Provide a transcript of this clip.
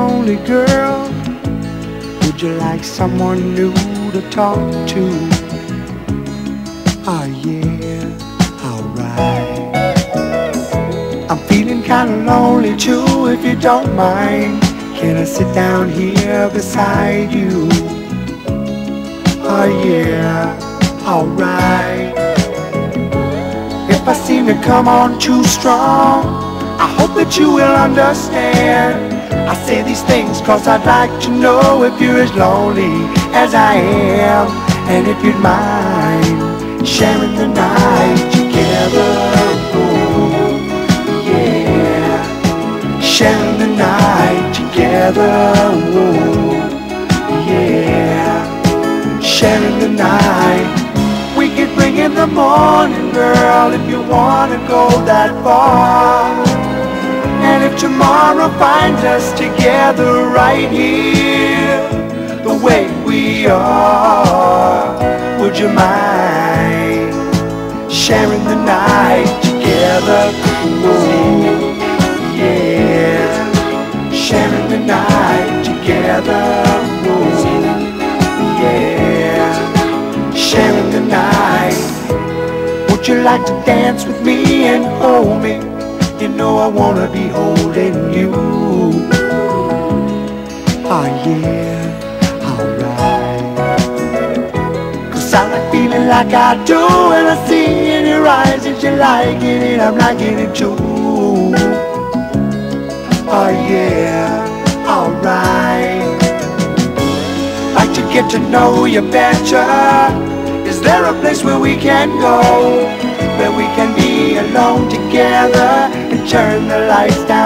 lonely girl? Would you like someone new to talk to? Oh yeah, alright. I'm feeling kinda lonely too, if you don't mind. Can I sit down here beside you? Oh yeah, alright. If I seem to come on too strong, I hope that you will understand. I say these things cause I'd like to know if you're as lonely as I am, and if you'd mind sharing the night together. Oh, yeah, sharing the night together. Oh, yeah, sharing the night. We could bring in the morning, girl, if you wanna go that far. And if tomorrow finds us together right here, the way we are, would you mind sharing the night together? Oh, yeah, sharing the night together. Oh, yeah, sharing the night. Would you like to dance with me and hold me? You know I wanna be holding you. Oh yeah, alright. Cause I like feeling like I do, and I see in your eyes that you're liking it, I'm liking it too. Oh yeah, alright. Like to get to know you better. Is there a place where we can go, where we can be alone together and turn the lights down